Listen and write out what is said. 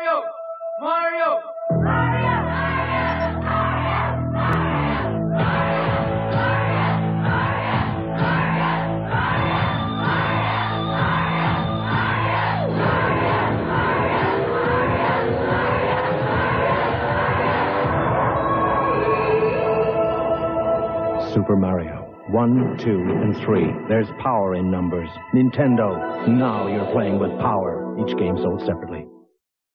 Mario! Mario! Super Mario. 1, 2, and 3. There's power in numbers. Nintendo. Now you're playing with power. Each game sold separately.